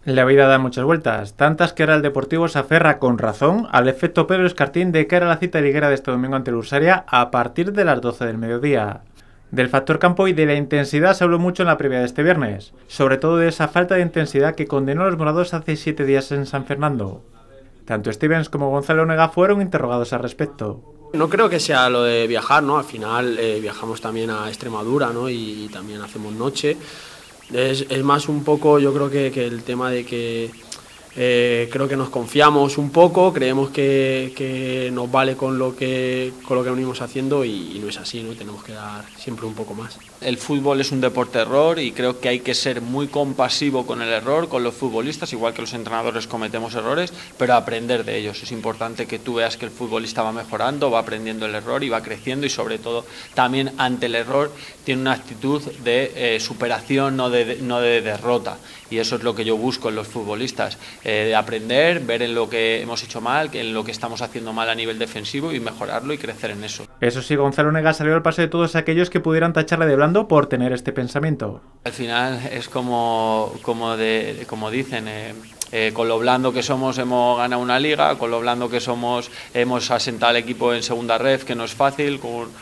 La vida da muchas vueltas, tantas que ahora el Deportivo se aferra con razón al efecto Pedro Escartín de cara a la cita liguera de este domingo ante el Ursaria a partir de las 12 del mediodía. Del factor campo y de la intensidad se habló mucho en la previa de este viernes, sobre todo de esa falta de intensidad que condenó a los morados hace 7 días en San Fernando. Tanto Stevens como Gonzalo Onega fueron interrogados al respecto. No creo que sea lo de viajar, ¿no? Al final viajamos también a Extremadura, ¿no? Y también hacemos noche. Es más un poco, yo creo que el tema de que creo que nos confiamos un poco, creemos que nos vale con lo que venimos haciendo y no es así, ¿no? Tenemos que dar siempre un poco más. El fútbol es un deporte de error y creo que hay que ser muy compasivo con el error, con los futbolistas, igual que los entrenadores cometemos errores, pero aprender de ellos. Es importante que tú veas que el futbolista va mejorando, va aprendiendo el error y va creciendo y sobre todo también ante el error tiene una actitud de superación, no de derrota. Y eso es lo que yo busco en los futbolistas, de aprender, ver en lo que hemos hecho mal, en lo que estamos haciendo mal a nivel defensivo y mejorarlo y crecer en eso. Eso sí, Gonzalo Onega salió al paso de todos aquellos que pudieran tacharle de blando por tener este pensamiento. Al final es como dicen, con lo blando que somos hemos ganado una liga, con lo blando que somos hemos asentado al equipo en segunda ref, que no es fácil,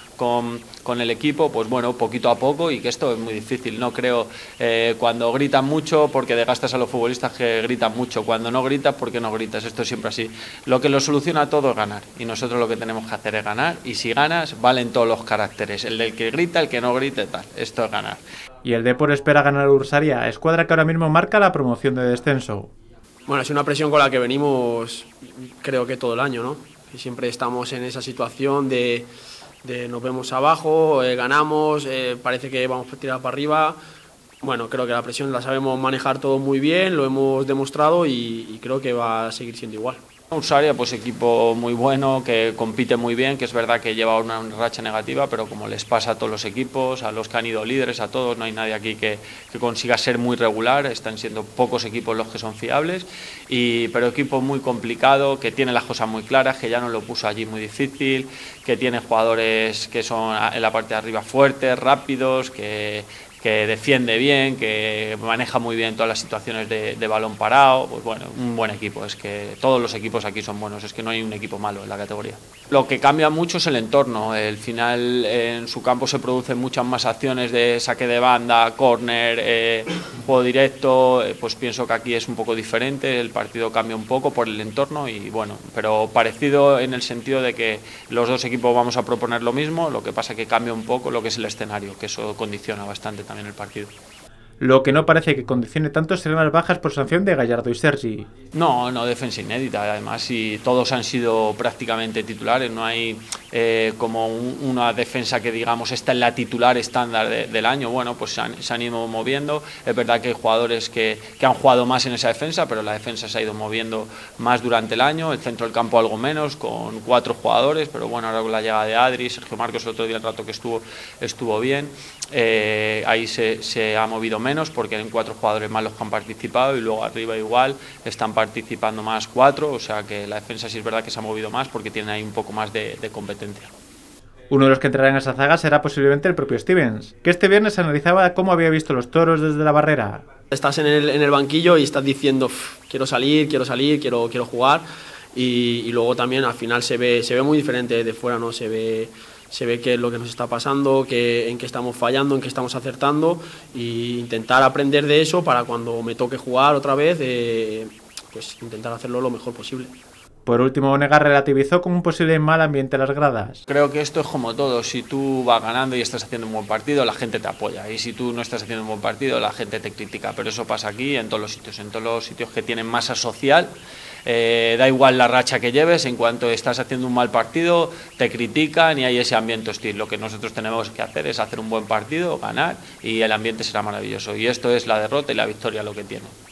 con el equipo, pues bueno, poquito a poco y que esto es muy difícil. No creo cuando gritan mucho porque desgastas a los futbolistas que gritan mucho, cuando no gritas porque no gritas, esto es siempre así. Lo que lo soluciona todo es ganar y nosotros lo que tenemos que hacer es ganar y si ganas valen todos los caracteres, el del que grita, el que no grita, tal, esto es ganar. Y el Depor espera ganar a Ursaria, escuadra que ahora mismo marca la promoción de descenso. Bueno, es una presión con la que venimos creo que todo el año, ¿no? Y siempre estamos en esa situación de nos vemos abajo, ganamos, parece que vamos a tirar para arriba. Bueno, creo que la presión la sabemos manejar todo muy bien, lo hemos demostrado y creo que va a seguir siendo igual. Ursaria, pues equipo muy bueno, que compite muy bien, que es verdad que lleva una racha negativa, pero como les pasa a todos los equipos, a los que han ido líderes, a todos, no hay nadie aquí que consiga ser muy regular, están siendo pocos equipos los que son fiables, pero equipo muy complicado, que tiene las cosas muy claras, que ya no lo puso allí muy difícil, que tiene jugadores que son en la parte de arriba fuertes, rápidos, que defiende bien, que maneja muy bien todas las situaciones de balón parado, pues bueno, un buen equipo, es que todos los equipos aquí son buenos, es que no hay un equipo malo en la categoría. Lo que cambia mucho es el entorno, al final en su campo se producen muchas más acciones de saque de banda, córner, juego directo, pues pienso que aquí es un poco diferente, el partido cambia un poco por el entorno y bueno, pero parecido en el sentido de que los dos equipos vamos a proponer lo mismo, lo que pasa que cambia un poco lo que es el escenario, que eso condiciona bastante también el partido. Lo que no parece que condicione tanto serán las bajas por sanción de Gallardo y Sergi. No, defensa inédita, además, y todos han sido prácticamente titulares, no hay como una defensa que digamos está en la titular estándar del año, bueno, pues se han ido moviendo, es verdad que hay jugadores que han jugado más en esa defensa, pero la defensa se ha ido moviendo más durante el año, el centro del campo algo menos, con 4 jugadores, pero bueno, ahora con la llegada de Adri, Sergio Marcos el otro día el rato que estuvo bien, ahí se ha movido menos porque hay 4 jugadores más los que han participado y luego arriba igual están participando más 4, o sea que la defensa sí es verdad que se ha movido más porque tiene ahí un poco más de competencia. Uno de los que entrará en esa zaga será posiblemente el propio Stevens, que este viernes analizaba cómo había visto los toros desde la barrera. Estás en el banquillo y estás diciendo quiero salir, quiero jugar y luego también al final se ve muy diferente de fuera, ¿no? Se ve qué es lo que nos está pasando, en qué estamos fallando, en qué estamos acertando e intentar aprender de eso para cuando me toque jugar otra vez, pues intentar hacerlo lo mejor posible. Por último, Onega relativizó con un posible mal ambiente en las gradas. Creo que esto es como todo, si tú vas ganando y estás haciendo un buen partido, la gente te apoya, y si tú no estás haciendo un buen partido, la gente te critica, pero eso pasa aquí en todos los sitios que tienen masa social. Da igual la racha que lleves, en cuanto estás haciendo un mal partido te critican y hay ese ambiente hostil. Lo que nosotros tenemos que hacer es hacer un buen partido, ganar y el ambiente será maravilloso, y esto es la derrota y la victoria lo que tiene.